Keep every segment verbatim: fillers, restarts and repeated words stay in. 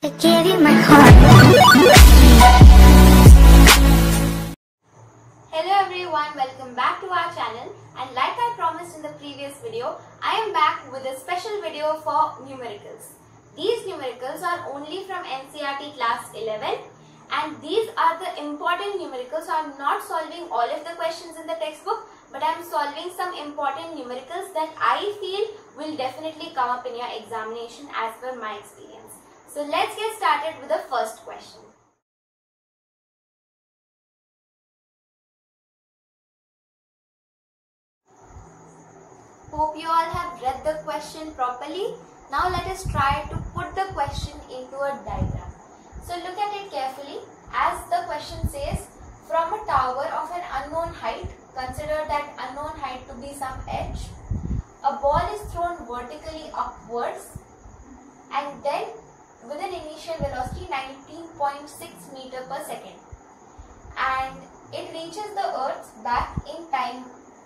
I gave you my heart. Hello everyone, welcome back to our channel, and like I promised in the previous video, I am back with a special video for numericals. These numericals are only from N C E R T class eleven, and these are the important numericals. So I am not solving all of the questions in the textbook, but I am solving some important numericals that I feel will definitely come up in your examination as per my experience. So let's get started with the first question. Hope you all have read the question properly. Now let us try to put the question into a diagram. So look at it carefully. As the question says, from a tower of an unknown height, consider that unknown height to be some edge. A ball is thrown vertically upwards and then with an initial velocity nineteen point six meter per second, and it reaches the earth back in time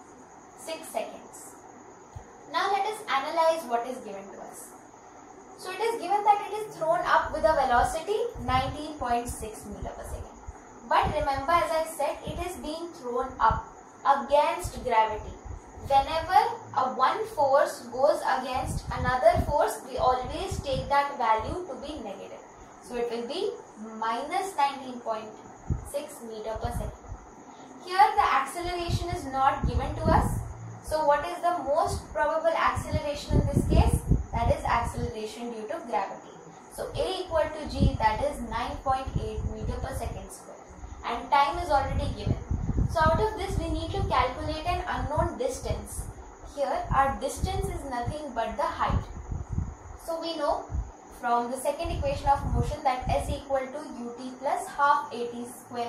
six seconds. Now let us analyze what is given to us. So it is given that it is thrown up with a velocity nineteen point six meter per second. But remember, as I said, it is being thrown up against gravity. Whenever a one force goes against another force, we always take that value to be negative. So it will be minus nineteen point six meter per second. Here the acceleration is not given to us. So what is the most probable acceleration in this case? That is acceleration due to gravity. So A equal to G, that is nine point eight meter per second square. And time is already given. So out of this we need to calculate an unknown distance. Here our distance is nothing but the height. So we know from the second equation of motion that S equal to ut plus half at square.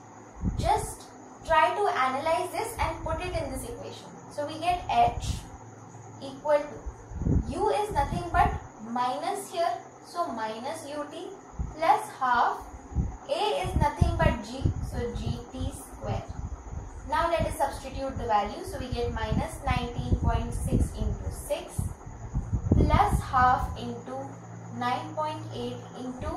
Just try to analyze this and put it in this equation. So we get h equal to u is nothing but minus here, so minus ut plus half, a is nothing but g, so gt square. Now let us substitute the value. So we get minus nineteen point six into six plus half into nine point eight into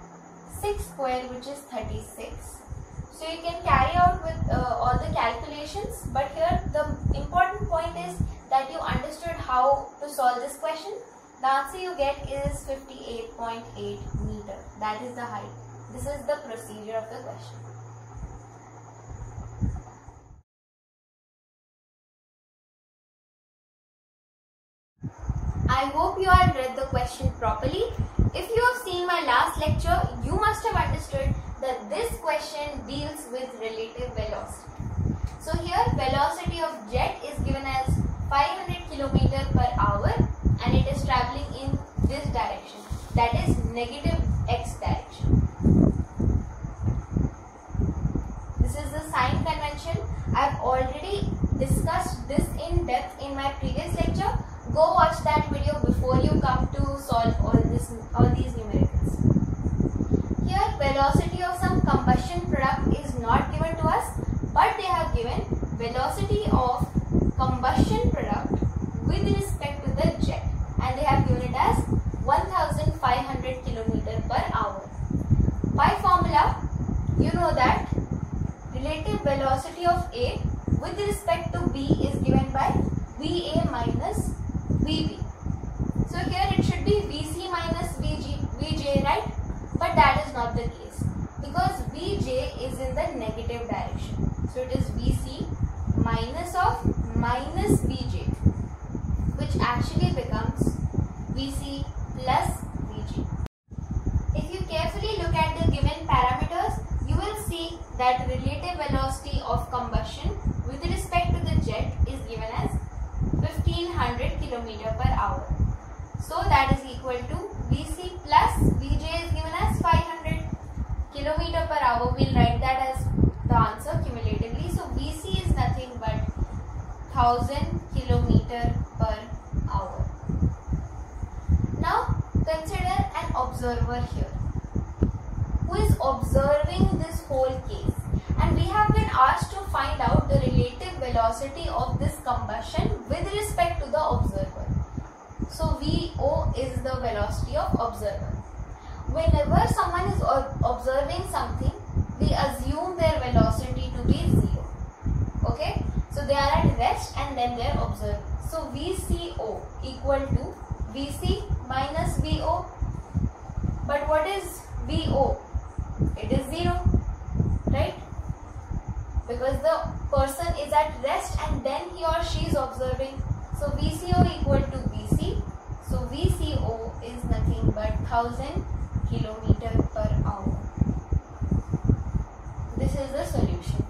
six square, which is thirty-six. So you can carry out with uh, all the calculations, but here the important point is that you understood how to solve this question. The answer you get is fifty-eight point eight meter. That is the height. This is the procedure of the question. I hope you all read the question properly. If you have seen my last lecture, you must have understood that this question deals with relative velocity. So here velocity of jet is given as five hundred kilometers per hour and it is traveling in this direction, that is negative x direction. This is the sign convention. I have already discussed this in depth in my previous lecture. Go watch that video before you come to solve all this, all these numericals. Here velocity of some combustion product is not given to us, but they have given velocity of combustion product with respect to the jet, and they have given it as one thousand five hundred kilometers per hour. By formula, you know that relative velocity of A with respect to B is given by V A minus V B. So here it should be V C minus V G, V J, right? But that is not the case because V J is in the negative direction. So it is V C minus of minus V J, which actually becomes V C plus V G. If you carefully look at the given parameters, you will see that relative velocity of combustion with respect to the jet is given as fifteen hundred kilometers per hour. So that is equal to V C plus V J is given as five hundred kilometers per hour. We'll write that as the answer cumulatively. So V C is nothing but one thousand kilometers per hour. Now consider an observer here who is observing this whole case, and we have been asked to find out the relative velocity of this combustion with respect to the observer. So V O is the velocity of observer. whenever someone is observing something, we assume their velocity to be zero. Okay, so they are at rest and then they are observing. So V C O equal to V C minus V O. But what is V O? It is zero, right? Because the person is at rest and then he or she is observing. So V C O equal to V C. So V C O is nothing but one thousand kilometer per hour. This is the solution.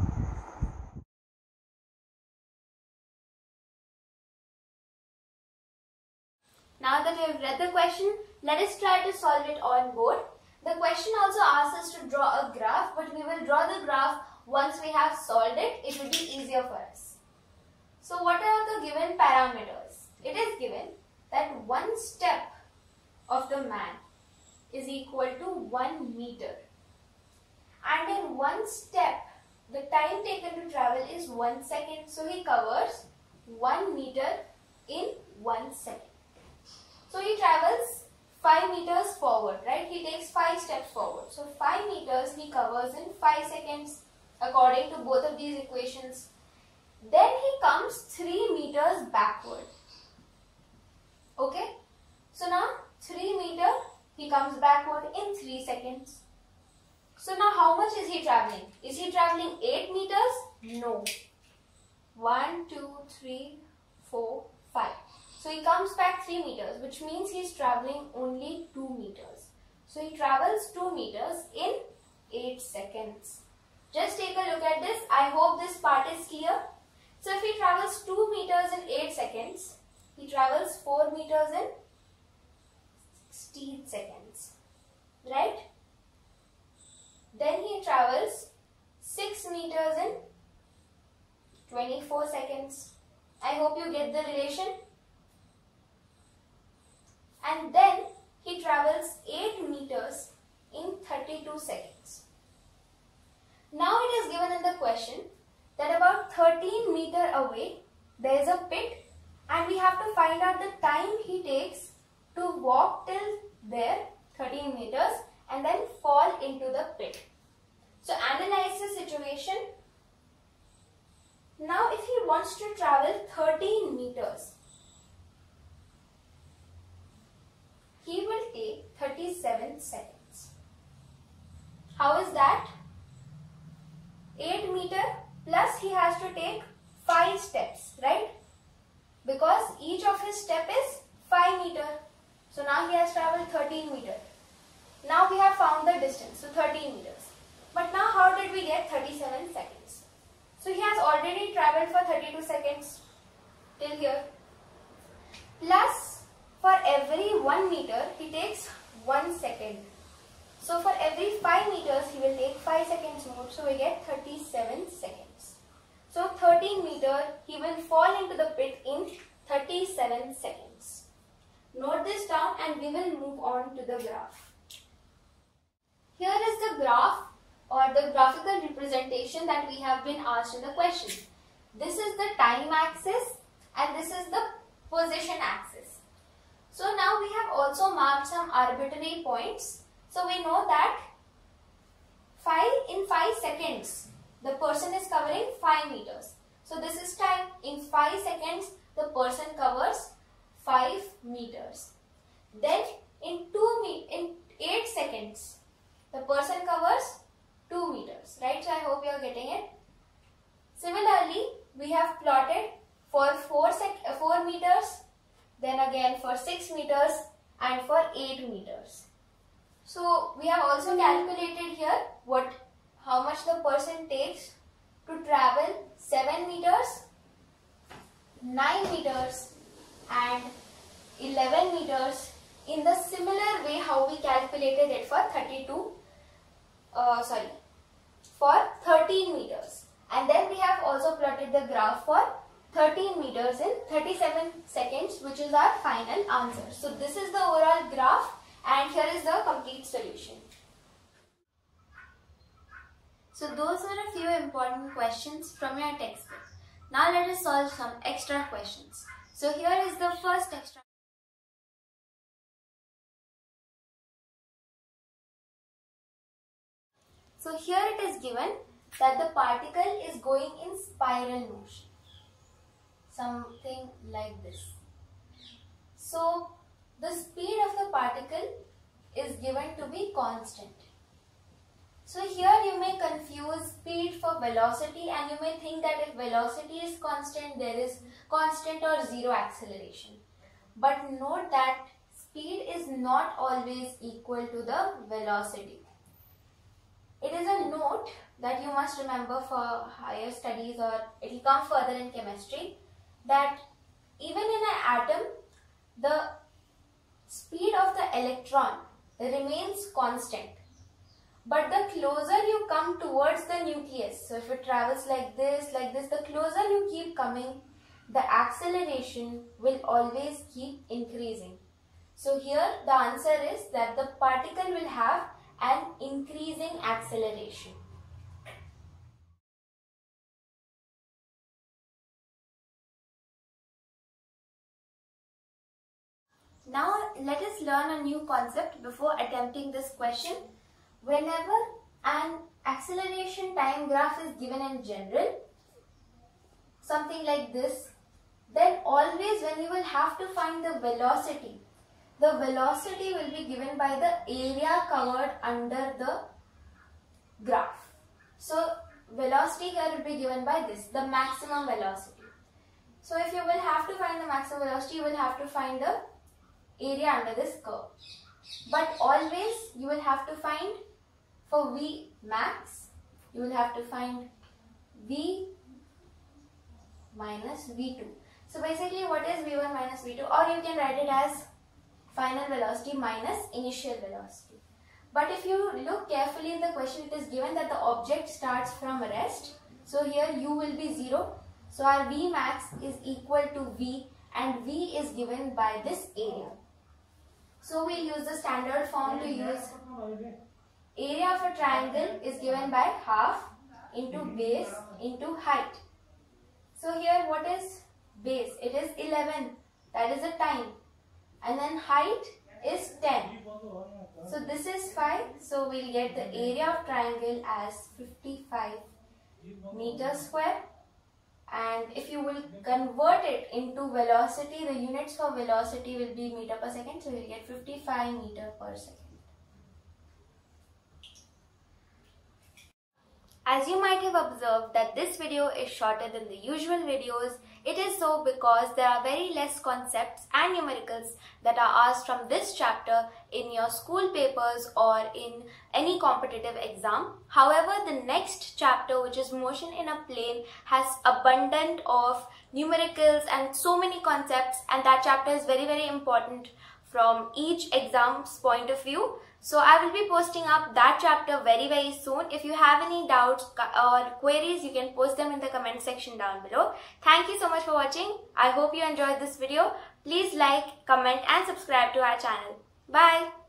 Now that we have read the question, let us try to solve it on board. The question also asks us to draw a graph, but we will draw the graph once we have solved it. It will be easier for us. So what are the given parameters? It is given that one step of the man is equal to one meter. And in one step, the time taken to travel is one second. So he covers one meter in one second. So he travels five meters forward, right? He takes five steps forward. So five meters he covers in five seconds according to both of these equations. Then he comes three meters backward. Okay? So now three meter he comes backward in three seconds. So now how much is he traveling? Is he traveling eight meters? No. one, two, three, four, five. So he comes back three meters, which means he is traveling only two meters. So he travels two meters in eight seconds. Just take a look at this. I hope this part is clear. So if he travels two meters in eight seconds, he travels four meters in sixteen seconds. Right? Then he travels six meters in twenty-four seconds. I hope you get the relation. And then he travels eight meters in thirty-two seconds. Now it is given in the question that about thirteen meters away there is a pit and we have to find out the time he takes to walk till there thirteen meters and then fall into the pit. So analyze the situation. Now if he wants to travel thirteen meters, he will take thirty-seven seconds. How is that? eight meters plus he has to take five steps, right? Because each of his step is five meters. So now he has traveled thirteen meters. Now we have found the distance, so thirteen meters. But now how did we get thirty-seven seconds? So he has already traveled for thirty-two seconds till here. Plus for every one meter he takes one second. So for every five meters he will take five seconds more. So we get thirty-seven seconds. So thirteen meters he will fall into the pit in thirty-seven seconds. Note this down and we will move on to the graph. Here is the graph or the graphical representation that we have been asked in the question. This is the time axis and this is the position axis. So now we have also marked some arbitrary points. So we know that five in five seconds the person is covering five meters. So this is time. In five seconds the person covers five meters. Then in two me in eight seconds the person covers two meters, right? So I hope you are getting it. Similarly, we have plotted for four sec four meters, then again for six meters and for eight meters. So we have also calculated here what how much the person takes to travel seven meters, nine meters and eleven meters in the similar way how we calculated it for thirty-two uh, sorry for thirteen meters. And then we have also plotted the graph for thirteen meters in thirty-seven seconds, which is our final answer. So this is the overall graph and here is the complete solution. So those were a few important questions from your textbook. Now let us solve some extra questions. So here is the first extra So here it is given that the particle is going in spiral motion, something like this. So the speed of the particle is given to be constant. So here you may confuse speed for velocity, and you may think that if velocity is constant, there is constant or zero acceleration. But note that speed is not always equal to the velocity. It is a note that you must remember for higher studies, or it will come further in chemistry, that even in an atom, the speed of the electron remains constant. But the closer you come towards the nucleus, so if it travels like this, like this, the closer you keep coming, the acceleration will always keep increasing. So here the answer is that the particle will have an increasing acceleration. Now let us learn a new concept before attempting this question. Whenever an acceleration time graph is given in general, something like this, then always when you will have to find the velocity, the velocity will be given by the area covered under the graph. So velocity here will be given by this, the maximum velocity. So if you will have to find the maximum velocity, you will have to find the area under this curve. But always you will have to find, for V max, you will have to find V minus V two. So basically what is V one minus V two, or you can write it as final velocity minus initial velocity. But if you look carefully in the question, it is given that the object starts from rest. So here U will be zero. So our V max is equal to V, and V is given by this area. So we'll use the standard form to use. Area of a triangle is given by half into base into height. So here what is base? It is eleven. That is the time. And then height is ten. So this is five. So we'll get the area of triangle as fifty-five meters square. And if you will convert it into velocity, the units for velocity will be meter per second. So we'll get fifty-five meter per second. As you might have observed that this video is shorter than the usual videos, it is so because there are very less concepts and numericals that are asked from this chapter in your school papers or in any competitive exam. However, the next chapter, which is motion in a plane, has abundant of numericals and so many concepts, and that chapter is very very important from each exam's point of view. So I will be posting up that chapter very very soon. If you have any doubts or queries, you can post them in the comment section down below. Thank you so much for watching. I hope you enjoyed this video. Please like, comment and subscribe to our channel. Bye.